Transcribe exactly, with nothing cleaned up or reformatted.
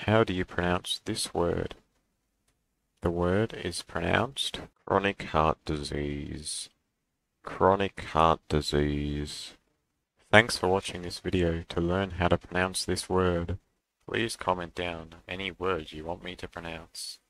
How do you pronounce this word? The word is pronounced chronic heart disease. Chronic heart disease. Thanks for watching this video. To learn how to pronounce this word, please comment down any words you want me to pronounce.